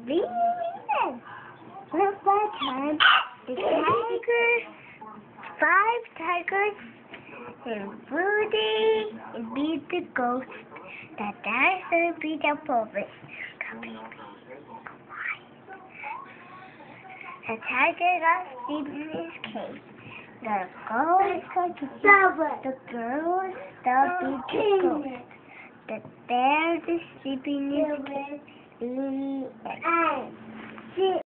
Venus. Once upon a time, the five tigers, and Rudy and beat the ghost that danced and beat the forest. The tiger got asleep in his cave. The ghost the girl still beat the ghost. The bear is sleeping in his cave.